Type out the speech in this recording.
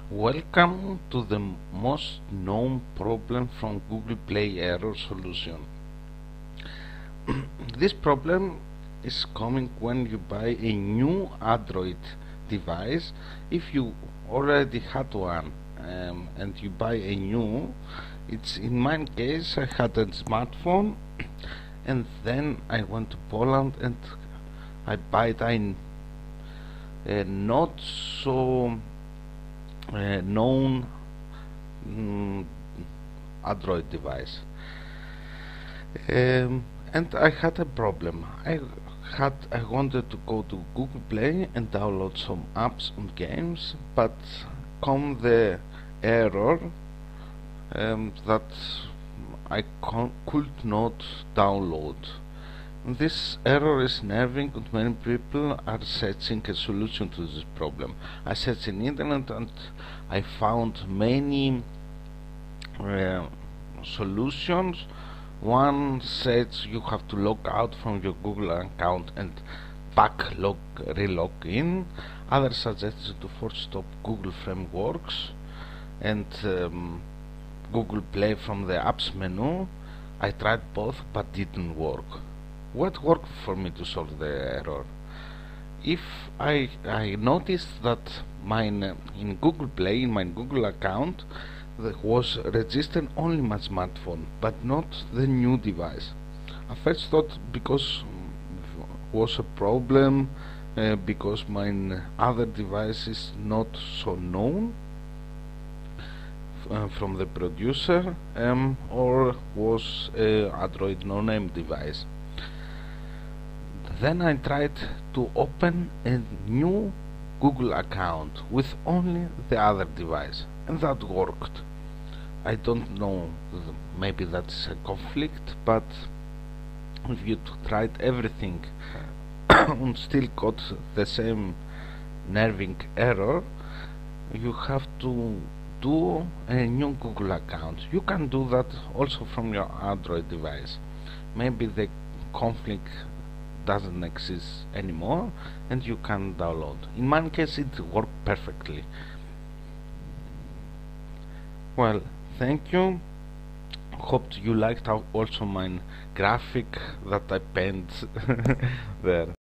Welcome to the most known problem from Google Play error solution. This problem is coming when you buy a new Android device. If you already had one and you buy a new, it's in my case I had a smartphone and then I went to Poland and I bought a not so known Android device, and I had a problem. I wanted to go to Google Play and download some apps and games, but come the error that I could not download. This error is nerving and many people are searching a solution to this problem. I searched in internet and I found many solutions. One says you have to log out from your Google account and relog in. Others suggest to force stop Google frameworks and Google Play from the apps menu. I tried both but didn't work. What worked for me to solve the error? If I noticed that in Google Play, in my Google account, that was registered only my smartphone, but not the new device. I first thought because was a problem because my other device is not so known from the producer, or was a Android no-name device. Then I tried to open a new Google account with only the other device, and that worked. I don't know, maybe that's a conflict, but if you tried everything and still got the same nerving error, you have to do a new Google account. You can do that also from your Android device. Maybe the conflict doesn't exist anymore and you can download. In my case it worked perfectly. Well, thank you. Hope you liked also my graphic that I painted there.